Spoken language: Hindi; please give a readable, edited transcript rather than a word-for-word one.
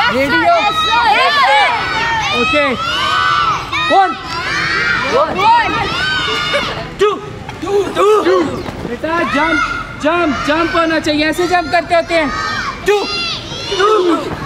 रेडी हो? ओके 1 2 बेटा जंप जंप जंप होना चाहिए, ऐसे जंप करते होते हैं 2